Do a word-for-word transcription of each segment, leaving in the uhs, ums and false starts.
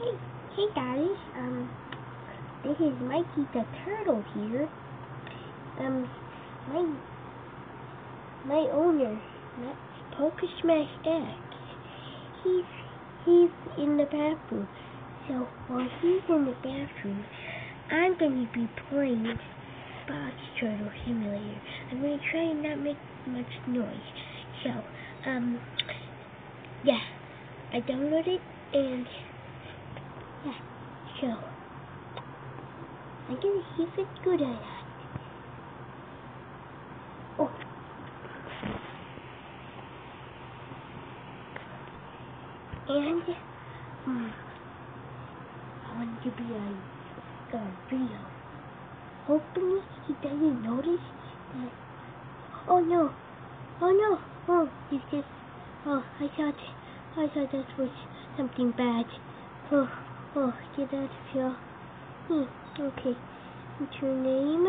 Hey, hey guys, um, this is Mikey the Turtle here. Um, my, my owner, that's Poker Smash X, he's, he's in the bathroom. So, while he's in the bathroom, I'm going to be playing Box Turtle Simulator. I'm going to try and not make much noise. So, um, yeah, I downloaded it and yeah, so I'm gonna see if it's good or not. Oh. And um, I want to be a, a video. Hopefully he doesn't notice that. Oh no! Oh no! Oh, it's just. Oh, I thought, I thought that was something bad. Oh, oh, get out of here. Hmm, okay. What's your name?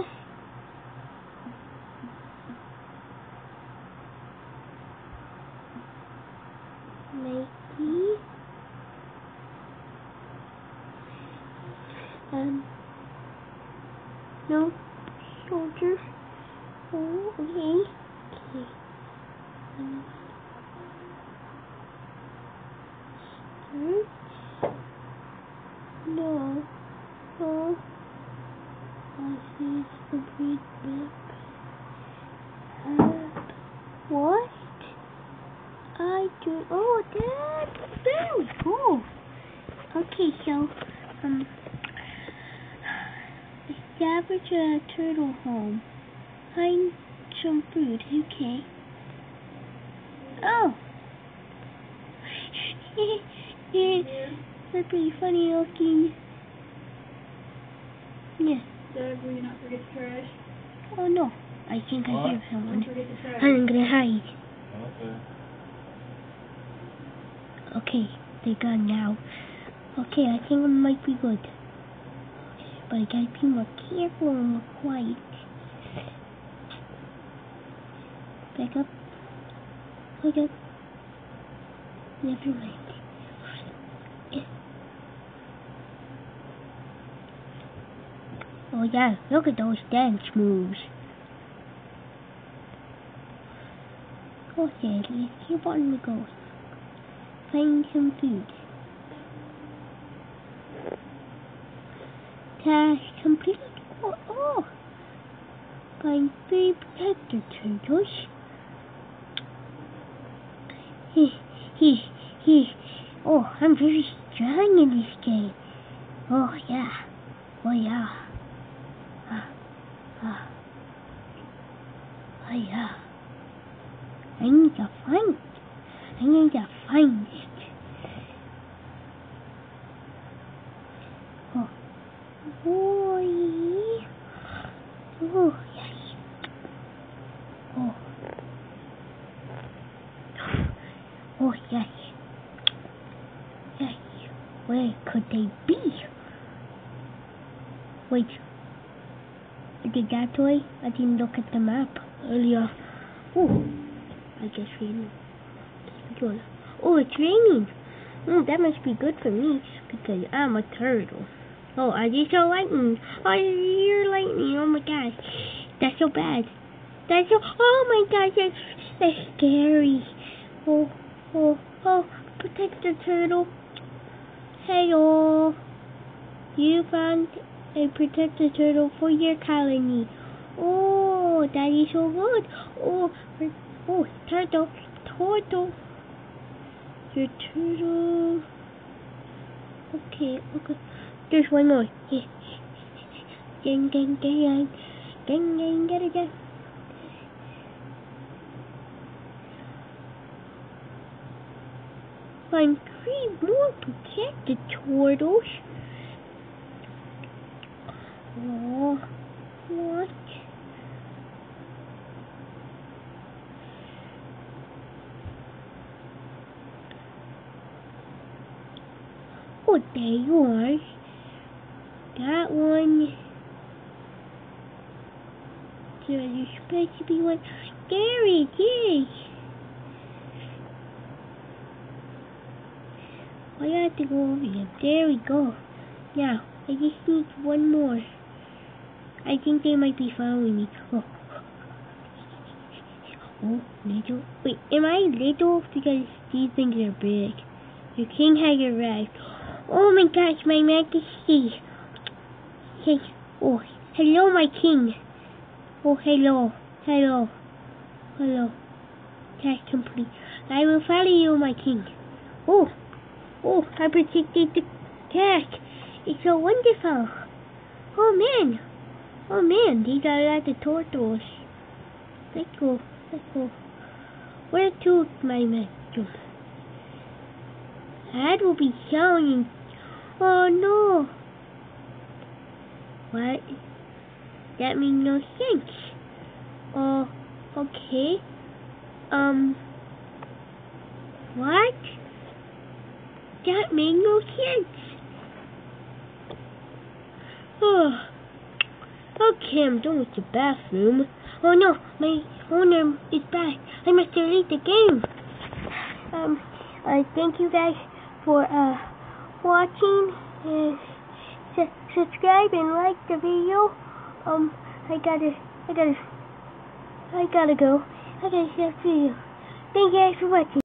Mikey. Um, no, soldier. Oh, okay. Okay. Um, start. No. Oh. I see the great map. Uh, what? I do. Oh, that's very cool. Okay, so, um, establish a turtle home. Find some food. Okay. Oh. That's pretty funny looking. Yeah. Doug, will you not forget the trash? Oh no. I think What? I hear someone. Don't forget the trash. I'm gonna hide. Okay. Okay, they're gone now. Okay, I think it might be good. But I gotta be more careful and more quiet. Back up. Back up. Never mind. Oh yeah, look at those dance moves. Go ahead, let's keep on the go. Find some food. Task complete. Oh, oh. Find three protector turtles. He, he, he. Oh, I'm very strong in this game. Oh yeah. Oh yeah. Ah, ah. Oh yeah. I need to find it. I need to find it. Oh. Boy. Oh, yes. Oh. Oh, yes. Yes. Where could they be? Wait. Did that toy? I didn't look at the map earlier. Oh. I guess raining. Oh, it's raining. Mm, that must be good for me because I'm a turtle. Oh, are you so lightning? Oh, you're lightning. Oh my gosh. That's so bad. That's so... Oh my gosh, that's, that's scary. Oh, oh, oh. Protect the turtle. Hey, oh. You found a protector turtle for your colony. Oh, that is so good. Oh, oh, turtle. Turtle. Your turtle. Okay, okay. There's one more. Gang, gang, gang, gang, gang, get it, gang. Find three more protected turtles. Oh, what? Oh, there you are. That one. So you're supposed to be one. There it is. I have to go over here. There we go. Now, I just need one more. I think they might be following me. Oh, oh little. Wait, am I little? Because these things are big. The king has arrived. Oh my gosh, my majesty. Hey, oh, hello, my king. Oh, hello, hello, hello. Task complete. I will follow you, my king. Oh, oh, I protected the task. It's so wonderful. Oh man, oh man, these are a lot of turtles. Let's go, let's go. Where to, my master? That will be showing. Oh no. What? That makes no sense. Oh, okay. Um, what? That made no sense. Oh, okay, I'm done with the bathroom. Oh no, my owner is back. I must delete the game. Um, uh, thank you guys for uh watching. Uh, su subscribe and like the video. Um, I gotta, I gotta, I gotta go. I gotta see the video. Thank you guys for watching.